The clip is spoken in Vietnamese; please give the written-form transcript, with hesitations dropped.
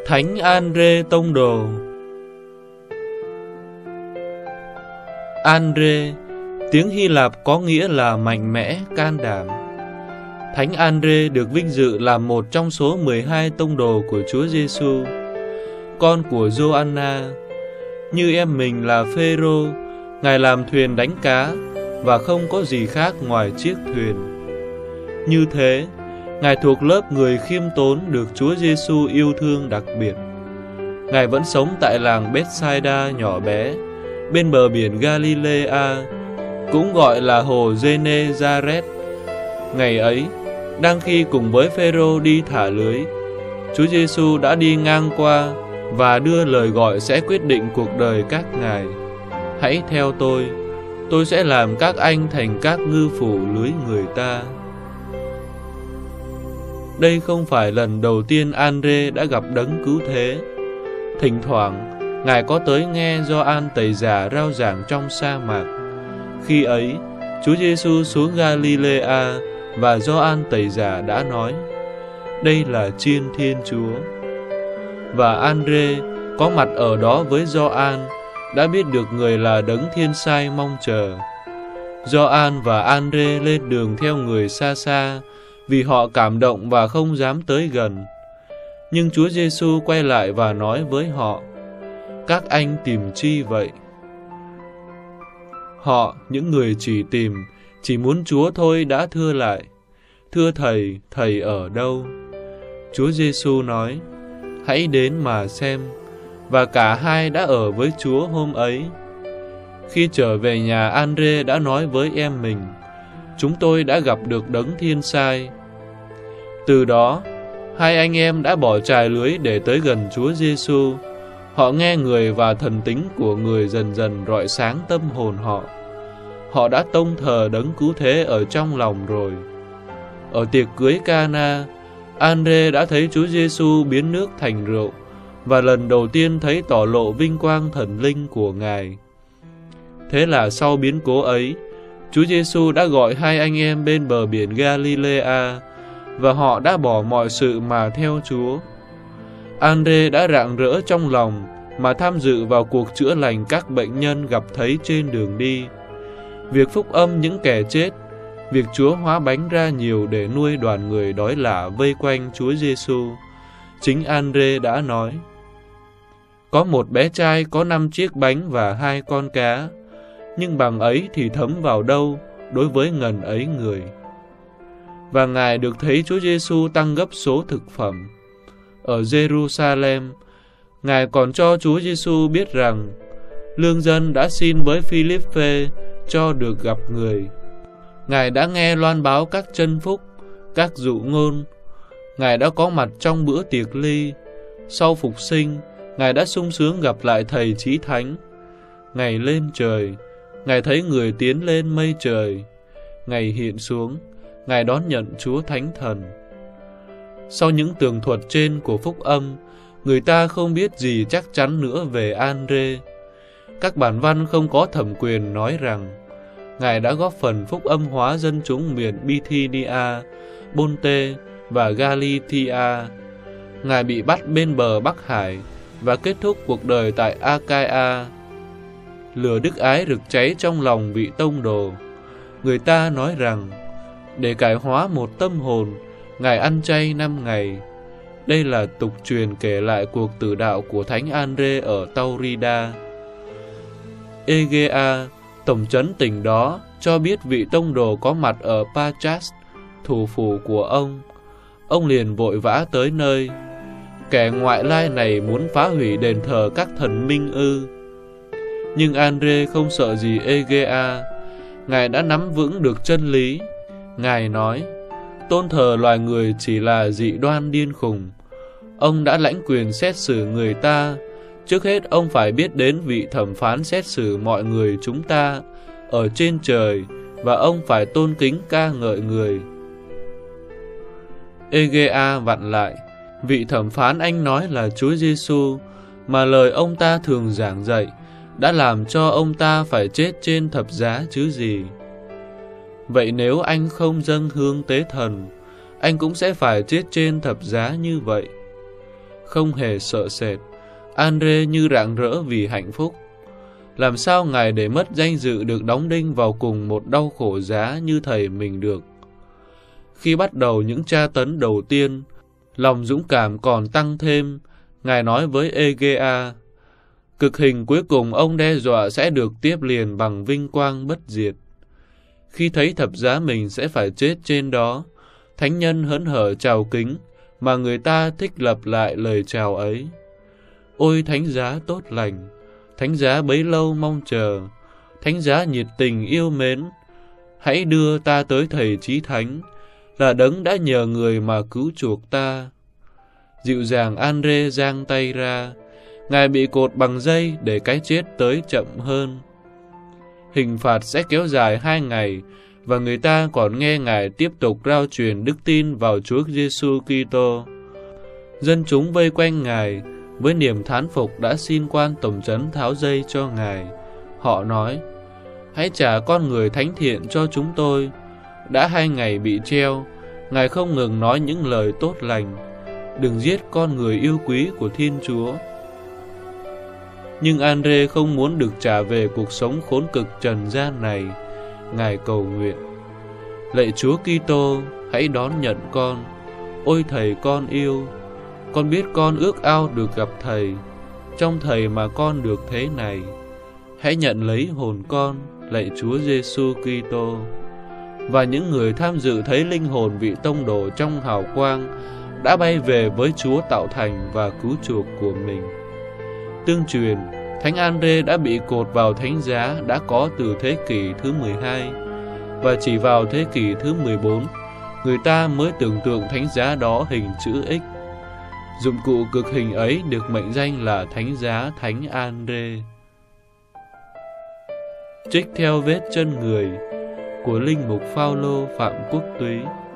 Thánh Andre Tông Đồ. Andre, tiếng Hy Lạp có nghĩa là mạnh mẽ, can đảm. Thánh Andre được vinh dự là một trong số 12 tông đồ của Chúa Giêsu, con của Gioanna. Như em mình là Phêrô, Ngài làm thuyền đánh cá và không có gì khác ngoài chiếc thuyền. Như thế, Ngài thuộc lớp người khiêm tốn được Chúa Giêsu yêu thương đặc biệt. Ngài vẫn sống tại làng Bethsaida nhỏ bé, bên bờ biển Galilea, cũng gọi là hồ Genesaret. Ngày ấy, đang khi cùng với Phêrô đi thả lưới, Chúa Giêsu đã đi ngang qua và đưa lời gọi sẽ quyết định cuộc đời các ngài. Hãy theo tôi sẽ làm các anh thành các ngư phủ lưới người ta. Đây không phải lần đầu tiên Andre đã gặp Đấng Cứu Thế. Thỉnh thoảng, Ngài có tới nghe Gioan Tẩy Giả rao giảng trong sa mạc. Khi ấy, Chúa Giêsu xuống Galilea và Gioan Tẩy Giả đã nói: đây là Chiên Thiên Chúa. Và Andre có mặt ở đó với Gioan đã biết được người là Đấng Thiên Sai mong chờ. Gioan và Andre lên đường theo người xa xa vì họ cảm động và không dám tới gần. Nhưng Chúa Giêsu quay lại và nói với họ: các anh tìm chi vậy? Họ, những người chỉ muốn Chúa thôi, đã thưa lại: thưa Thầy, Thầy ở đâu? Chúa Giêsu nói: hãy đến mà xem. Và cả hai đã ở với Chúa hôm ấy. Khi trở về nhà, Andre đã nói với em mình: chúng tôi đã gặp được Đấng Thiên Sai. Từ đó, hai anh em đã bỏ chài lưới để tới gần Chúa Giêsu. Họ nghe người và thần tính của người dần dần rọi sáng tâm hồn họ. Họ đã tông thờ Đấng Cứu Thế ở trong lòng rồi. Ở tiệc cưới Cana, Andre đã thấy Chúa Giêsu biến nước thành rượu và lần đầu tiên thấy tỏ lộ vinh quang thần linh của Ngài. Thế là sau biến cố ấy, Chúa Giêsu đã gọi hai anh em bên bờ biển Galilea và họ đã bỏ mọi sự mà theo Chúa. Andre đã rạng rỡ trong lòng mà tham dự vào cuộc chữa lành các bệnh nhân gặp thấy trên đường đi, việc phúc âm những kẻ chết, việc Chúa hóa bánh ra nhiều để nuôi đoàn người đói lả vây quanh Chúa Giêsu. Chính Andre đã nói: có một bé trai có 5 chiếc bánh và 2 con cá, nhưng bằng ấy thì thấm vào đâu đối với ngần ấy người. Và Ngài được thấy Chúa Giêsu tăng gấp số thực phẩm. Ở Jerusalem, Ngài còn cho Chúa Giêsu biết rằng lương dân đã xin với Philippe cho được gặp người. Ngài đã nghe loan báo các chân phúc, các dụ ngôn. Ngài đã có mặt trong bữa tiệc ly. Sau phục sinh, Ngài đã sung sướng gặp lại Thầy Chí Thánh. Ngài lên trời, Ngài thấy người tiến lên mây trời. Ngài hiện xuống, Ngài đón nhận Chúa Thánh Thần. Sau những tường thuật trên của phúc âm, người ta không biết gì chắc chắn nữa về Andre. Các bản văn không có thẩm quyền nói rằng Ngài đã góp phần phúc âm hóa dân chúng miền Bithynia, Bonte và Galatia. Ngài bị bắt bên bờ Bắc Hải và kết thúc cuộc đời tại Achaia. Lửa đức ái rực cháy trong lòng vị tông đồ. Người ta nói rằng để cải hóa một tâm hồn, Ngài ăn chay 5 ngày. Đây là tục truyền kể lại cuộc tử đạo của Thánh Andre ở Taurida. Egea, tổng trấn tỉnh đó, cho biết vị tông đồ có mặt ở Patras, thủ phủ của ông. Ông liền vội vã tới nơi. Kẻ ngoại lai này muốn phá hủy đền thờ các thần minh ư? Nhưng Andre không sợ gì Egea. Ngài đã nắm vững được chân lý. Ngài nói: tôn thờ loài người chỉ là dị đoan điên khùng. Ông đã lãnh quyền xét xử người ta. Trước hết ông phải biết đến vị thẩm phán xét xử mọi người chúng ta ở trên trời, và ông phải tôn kính ca ngợi người. Egea vặn lại: vị thẩm phán anh nói là Chúa Giêsu, mà lời ông ta thường giảng dạy đã làm cho ông ta phải chết trên thập giá chứ gì. Vậy nếu anh không dâng hương tế thần, anh cũng sẽ phải chết trên thập giá như vậy. không hề sợ sệt. Andre như rạng rỡ vì hạnh phúc. Làm sao Ngài để mất danh dự được đóng đinh vào cùng một đau khổ giá như thầy mình được? Khi bắt đầu những tra tấn đầu tiên, lòng dũng cảm còn tăng thêm. Ngài nói với Egea, cực hình cuối cùng ông đe dọa sẽ được tiếp liền bằng vinh quang bất diệt. Khi thấy thập giá mình sẽ phải chết trên đó, thánh nhân hớn hở chào kính, mà người ta thích lặp lại lời chào ấy. Ôi thánh giá tốt lành, thánh giá bấy lâu mong chờ, thánh giá nhiệt tình yêu mến, hãy đưa ta tới thầy chí thánh, là đấng đã nhờ người mà cứu chuộc ta. Dịu dàng Andre giang tay ra, Ngài bị cột bằng dây để cái chết tới chậm hơn. Hình phạt sẽ kéo dài 2 ngày, và người ta còn nghe Ngài tiếp tục rao truyền đức tin vào Chúa Giêsu Kitô. Dân chúng vây quanh Ngài, với niềm thán phục đã xin quan tổng trấn tháo dây cho Ngài. Họ nói, hãy trả con người thánh thiện cho chúng tôi. Đã 2 ngày bị treo, Ngài không ngừng nói những lời tốt lành. Đừng giết con người yêu quý của Thiên Chúa. Nhưng Andre không muốn được trả về cuộc sống khốn cực trần gian này. Ngài cầu nguyện, lạy Chúa Kitô, hãy đón nhận con. Ôi Thầy con yêu, con biết con ước ao được gặp Thầy, trong Thầy mà con được thế này. Hãy nhận lấy hồn con, lạy Chúa Giêsu Kitô. Và những người tham dự thấy linh hồn vị tông đồ trong hào quang đã bay về với Chúa tạo thành và cứu chuộc của mình. Tương truyền, Thánh Andre đã bị cột vào thánh giá đã có từ thế kỷ thứ 12, và chỉ vào thế kỷ thứ 14, người ta mới tưởng tượng thánh giá đó hình chữ X. Dụng cụ cực hình ấy được mệnh danh là thánh giá Thánh Andre. Trích theo vết chân người của linh mục Phao-lô Phạm Quốc Túy.